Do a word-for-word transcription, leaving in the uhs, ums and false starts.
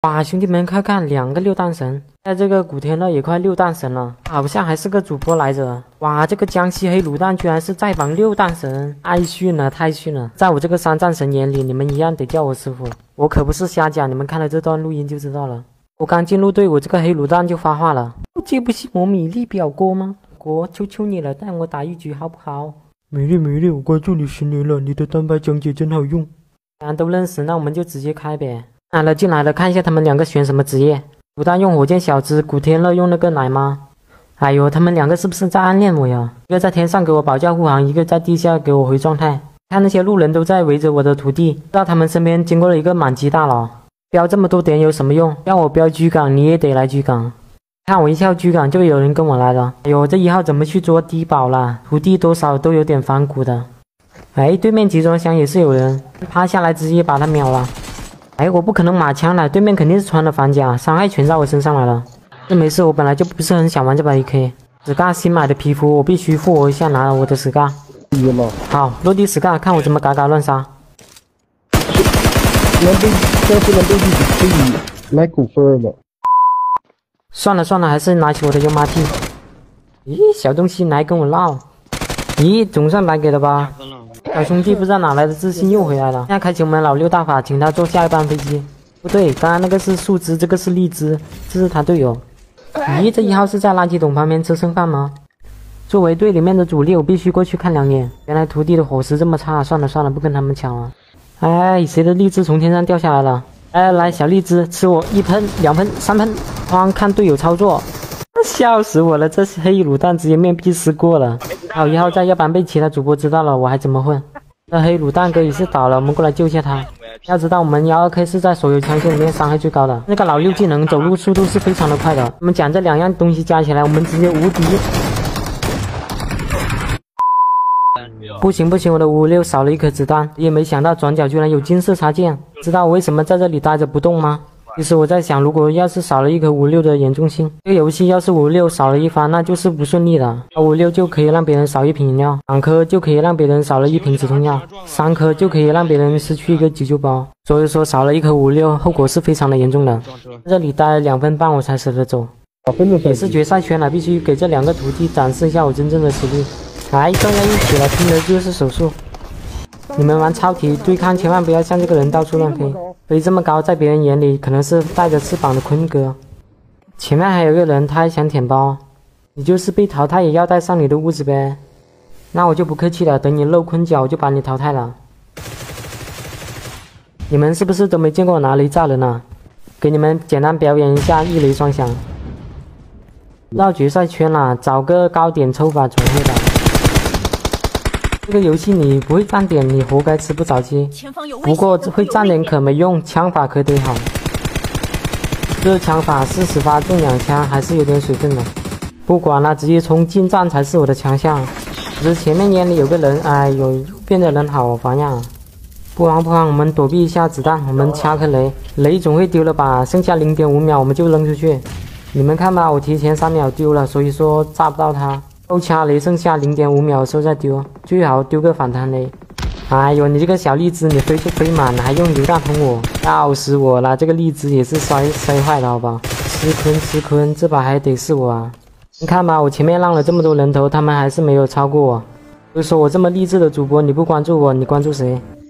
哇，兄弟们快看，两个六弹神，在这个古天乐也快六弹神了，好像还是个主播来着。哇，这个江西黑卤蛋居然是在榜六弹神，太逊了，太逊了！在我这个三战神眼里，你们一样得叫我师傅，我可不是瞎讲，你们看了这段录音就知道了。我刚进入队，我这个黑卤蛋就发话了，接不起我米粒表哥吗？哥，求求你了，带我打一局好不好？ 美丽美丽，我关注你十年了，你的单排讲解真好用。 既然都认识，那我们就直接开呗。来了进来了，看一下他们两个选什么职业。卤蛋用火箭小子，古天乐用那个奶妈。哎呦，他们两个是不是在暗恋我呀？一个在天上给我保驾护航，一个在地下给我回状态。看那些路人都在围着我的徒弟，知道他们身边经过了一个满级大佬。标这么多点有什么用？要我标居岗，你也得来居岗。看我一跳居岗，就有人跟我来了。哎呦，这一号怎么去做低保了？徒弟多少都有点反骨的。哎，对面集装箱也是有人，趴下来直接把他秒了。哎，我不可能马枪了，对面肯定是穿了反甲，伤害全在我身上来了。这没事，我本来就不是很想玩这把 A K。史嘎新买的皮肤，我必须复活一下，拿了我的史嘎。好，落地史嘎，看我怎么嘎嘎乱杀。 能被这不能被自己可以来股份了。 算了算了，还是拿起我的 U M T。咦，小东西来跟我闹。咦，总算白给了吧？小兄弟不知道哪来的自信又回来了。现在开启我们老六大法，请他坐下一班飞机。不对，刚刚那个是树枝，这个是荔枝，这是他队友。咦，这一号是在垃圾桶旁边吃剩饭吗？作为队里面的主力，我必须过去看两眼。原来徒弟的伙食这么差，算了算了，不跟他们抢了。哎，谁的荔枝从天上掉下来了？哎，来小荔枝，吃我一喷、两喷、三喷，光看队友操作。笑死我了！这黑卤蛋直接面壁思过了。好，一号在，要不然被其他主播知道了，我还怎么混？那黑卤蛋哥也是倒了，我们过来救一下他。要知道，我们幺二 K 是在所有枪械里面伤害最高的。那个老六技能走路速度是非常的快的。我们讲这两样东西加起来，我们直接无敌。不行不行，我的五五六少了一颗子弹，也没想到转角居然有金色插件。知道我为什么在这里待着不动吗？其实我在想，如果要是少了一颗五六的严重性，这个游戏要是五六少了一发，那就是不顺利的。五六就可以让别人少一瓶饮料，两颗就可以让别人少了一瓶止痛药，三颗就可以让别人失去一个急救包。所以说少了一颗五六，后果是非常的严重的。这里待了两分半我才舍得走。也是决赛圈了，必须给这两个徒弟展示一下我真正的实力。来，大家一起来，拼的就是手速。你们玩超体对抗，千万不要像这个人到处乱飞，飞这么高，在别人眼里可能是带着翅膀的坤哥。前面还有个人，他还想舔包，你就是被淘汰也要带上你的物质呗。那我就不客气了，等你露坤脚，我就把你淘汰了。你们是不是都没见过我拿雷炸人呢？给你们简单表演一下一雷双响。绕决赛圈了，找个高点抽吧，总会的。这个游戏你不会站点，你活该吃不着鸡。不过会站点可没用，枪法可得好。这枪法四十发中两枪还是有点水分的。不管了，直接冲近战才是我的强项。只是前面眼里有个人，哎呦，右边的人好烦呀！不慌不慌，我们躲避一下子弹，我们掐颗雷，雷总会丢了吧？剩下零点五秒我们就扔出去。你们看吧，我提前三秒丢了，所以说炸不到他。后掐雷剩下零点五秒的时候再丢，最好丢个反弹雷。哎呦，你这个小荔枝，你飞就飞满了，还用榴弹轰我，笑死我了！这个荔枝也是摔摔坏的，好吧？吃坤吃坤，这把还得是我啊！你看吧，我前面让了这么多人头，他们还是没有超过我。就说我这么励志的主播，你不关注我，你关注谁？